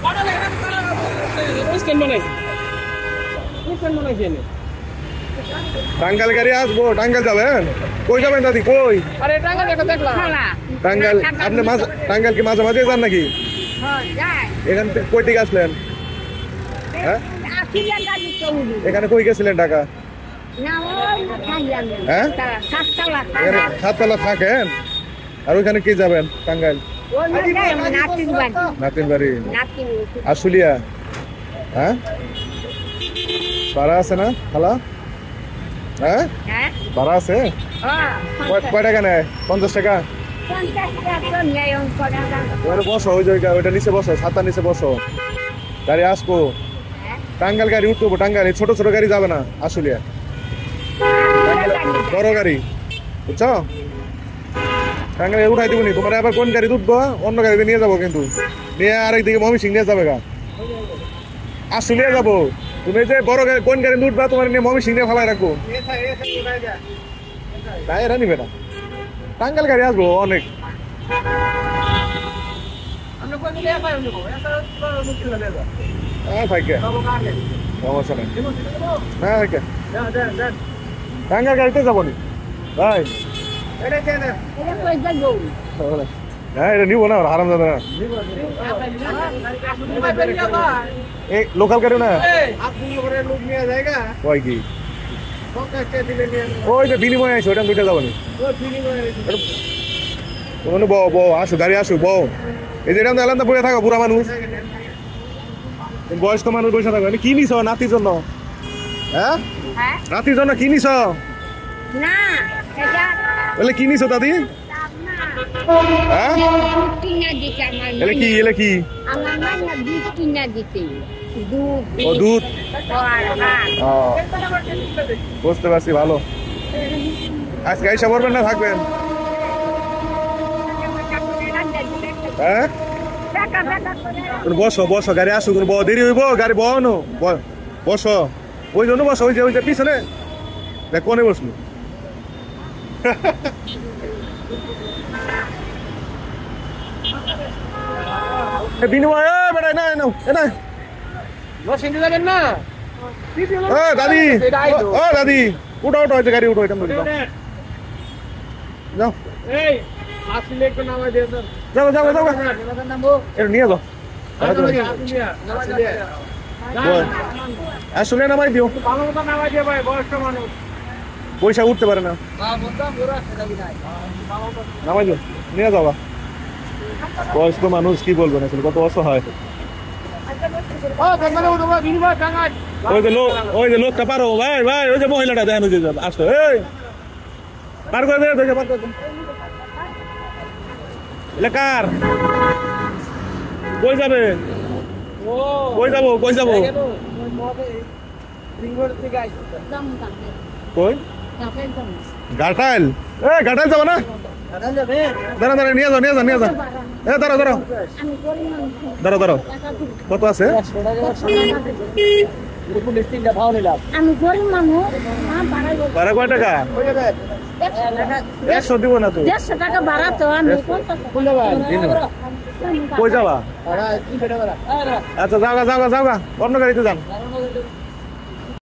টাঙ্গাইল গাড়ি আসবো, টাঙ্গাইল যাবেন? কই যাবেন দাদি, কই? টাঙ্গাইল আপনি টাঙ্গাইল কি মাঝে মাঝে যান নাকি? এখান থেকে কই থেকে আসলেন? হ্যাঁ, এখানে কই গেছিলেন টাকা? হ্যাঁ, সাততলা থাকেন। আর ওইখানে কি যাবেন? টাঙ্গাইল নাতিন বাড়ি, আশুলিয়া। হ্যাঁ, ভাড়া আছে না খালা? হ্যাঁ, ভাড়া আছে। কয় টাকা নেয়? 50 টাকা। বসো, ওই জায়গা ওইটা নিচে বসো, ছাতার নিচে বসো। গাড়ি আসবো, টাঙ্গাইল গাড়ি উঠবো। টাঙ্গাইল ছোট ছোট গাড়ি যাবে না, আশুলিয়া বড় গাড়ি, বুঝছো? টাঙ্গাইল উঠাই দিবনি তোমার। আবার কোন গাড়ি উঠবো? অন্য গাড়িতে নিয়ে যাবো, কিন্তু নিয়ে আরেকদিকে ময়মনসিং নিয়ে যাবে গা। আশুলিয়া যাবো, তুমি যে বড় গাড়ি কোন গাড়ি উঠবা তোমার নিয়ে ময়মনসিং নিয়ে ফালাই রাখবো। তাই এরা নিবে না, টাঙ্গাইল গাড়ি আসবো অনেক। সমস্যা নেই, হ্যাঁ টাঙ্গাইল গাড়িতে যাবো নি ভাই। হ্যাঁ, এটা নিবো না, আরাম যাবে না। এই লোকাল গাড়ি না, ওই কি ওই যে বিনিময় আছে, ওইটা দুইটা যাবো নি। আসো গাড়ি আসো, বউ। এই যে এরকম এলাম বসে থাকো, বুড়া মানুষ বয়স্ক মানুষ বসে থাকো। কি নিছ নাতির জন্য? হ্যাঁ, নাতির জন্য কি নিছ? বলে কি নিছ দাদি? হ্যাঁ, এলে কি, এলে কি? ও দুধ, বুঝতে পারছি। ভালো, আজকে এসে পড়বেন না থাকবেন? হ্যাঁ, বসো বসো, গাড়ি আসো, দেরি হইব, গাড়ি বনো, বসো। ওই জন্য বসো, ওই যে ওই যে পিছনে দেখ, কোনে বসলো। বিনিময় বেড়াই না, দাদি, ও দাদি, উঠো উঠো, হয়েছে গাড়ি উঠো, এটা যাও, যাও যাও যাও, এটা নিয়ে যাও। আসলে নামাই দিও, পয়সা উঠতে পারে না, নামাই দিও, নিয়ে যাওয়া। বয়স্ক মানুষ কি বলবেন আসলে, কত অসহায়। ওই যে লোকটা পারো ভাই, ভাই ওই যে মহিলাটা দেখেন, ওই যে আসতো, এই পার করে দে, পার করে দে। কার কই যাবে? কই যাবো, কই যাবো, কই? ঘাটাইল, ঘাটাইল যাবো না? দাঁড়া দাঁড়া, নিয়ে যাও নিয়ে যাও নিয়ে যাও। দাঁড়াও দাঁড়াও দাঁড়াও দাঁড়াও, কত আছে? ভাড়া কয় টাকা? 100 দিব না তো। 150 টাকা ভাড়া তো। কই যাবা? আচ্ছা যাওগা যাওগা যাওগা, অন্য গাড়িতে যান।